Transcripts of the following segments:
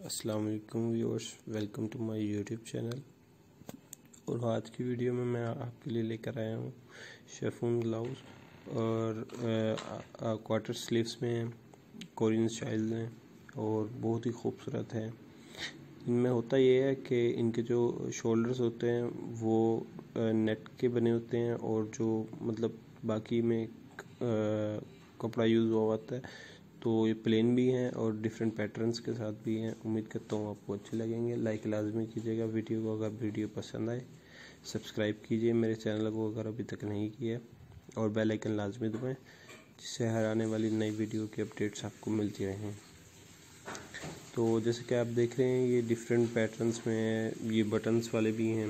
अस्सलाम वालेकुम viewers, welcome to my YouTube channel. और आज की वीडियो में मैं आपके लिए लेकर आया हूँ शेफून ग्लव्स और क्वार्टर स्लीव्स में कोरियन स्टाइल हैं और बहुत ही खूबसूरत है। इनमें होता ये है कि इनके जो शोल्डर्स होते हैं वो नेट के बने होते हैं और जो मतलब बाकी में कपड़ा यूज़ हुआ होता है, तो ये प्लेन भी हैं और डिफरेंट पैटर्न्स के साथ भी हैं। उम्मीद करता हूँ आपको अच्छे लगेंगे। लाइक लाजमी कीजिएगा वीडियो को अगर वीडियो पसंद आए। सब्सक्राइब कीजिए मेरे चैनल को अगर अभी तक नहीं किया, और बेल आइकन लाजमी दबाएं जिससे हर आने वाली नई वीडियो की अपडेट्स आपको मिलती रहें। तो जैसे कि आप देख रहे हैं ये डिफरेंट पैटर्न्स में है, ये बटन्स वाले भी हैं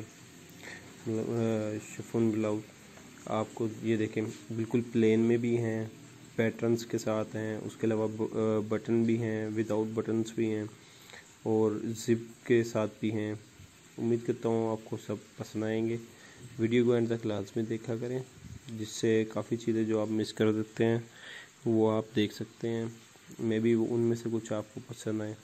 शिफॉन ब्लाउज। आपको ये देखें बिल्कुल प्लेन में भी हैं, पैटर्न्स के साथ हैं, उसके अलावा बटन भी हैं, विदाउट बटन्स भी हैं और ज़िप के साथ भी हैं। उम्मीद करता हूँ आपको सब पसंद आएंगे। वीडियो को एंड तक लाजमी देखा करें जिससे काफ़ी चीज़ें जो आप मिस कर देते हैं वो आप देख सकते हैं। मे बी उनमें से कुछ आपको पसंद आए।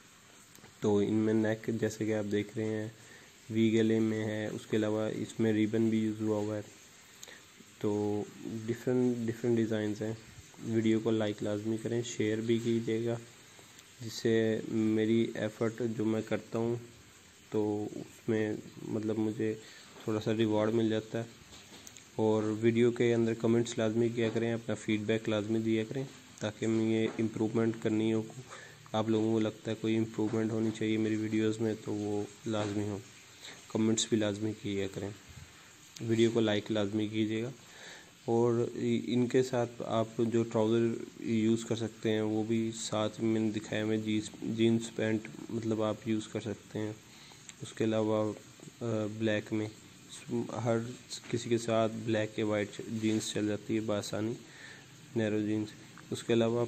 तो इनमें नेक जैसे कि आप देख रहे हैं वी गले में है, उसके अलावा इसमें रिबन भी यूज़ हुआ है। तो डिफरेंट डिज़ाइंस हैं। वीडियो को लाइक लाजमी करें, शेयर भी कीजिएगा जिससे मेरी एफ़र्ट जो मैं करता हूँ तो उसमें मतलब मुझे थोड़ा सा रिवॉर्ड मिल जाता है। और वीडियो के अंदर कमेंट्स लाजमी किया करें, अपना फ़ीडबैक लाजमी दिया करें ताकि मैं इम्प्रूवमेंट करनी हो। आप लोगों को लगता है कोई इम्प्रूवमेंट होनी चाहिए मेरी वीडियोस में तो वो लाजमी हो। कमेंट्स भी लाजमी किया करें। वीडियो को लाइक लाजमी कीजिएगा। और इनके साथ आप जो ट्राउज़र यूज़ कर सकते हैं वो भी साथ में मैंने दिखाया में जीन्स पैंट मतलब आप यूज़ कर सकते हैं। उसके अलावा ब्लैक में हर किसी के साथ ब्लैक या वाइट जीन्स चल जाती है बआसानी, नैरो जीन्स। उसके अलावा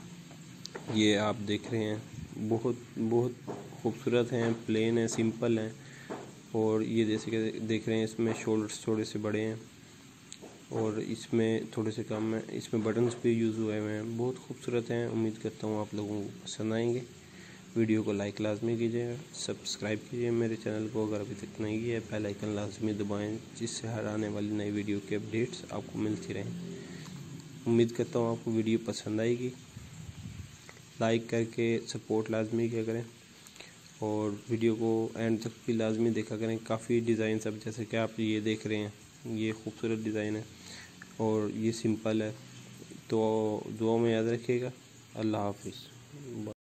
ये आप देख रहे हैं बहुत खूबसूरत हैं, प्लेन हैं, सिंपल हैं। और ये जैसे कि देख रहे हैं इसमें शोल्डर्स थोड़े से बड़े हैं और इसमें थोड़े से कम है। इसमें बटन्स भी यूज़ हुए हुए हैं, बहुत खूबसूरत हैं। उम्मीद करता हूँ आप लोगों को पसंद आएंगे। वीडियो को लाइक लाजमी कीजिएगा, सब्सक्राइब कीजिए मेरे चैनल को अगर अभी तक नहीं किया है। बेल आइकन लाजमी दबाएं जिससे हर आने वाली नई वीडियो की अपडेट्स आपको मिलती रहें। उम्मीद करता हूँ आपको वीडियो पसंद आएगी। लाइक करके सपोर्ट लाजमी किया करें और वीडियो को एंड तक भी लाजमी देखा करें। काफ़ी डिज़ाइन अब जैसे कि आप ये देख रहे हैं, ये खूबसूरत डिज़ाइन है और ये सिंपल है। तो दुआ में याद रखिएगा। अल्लाह हाफिज़।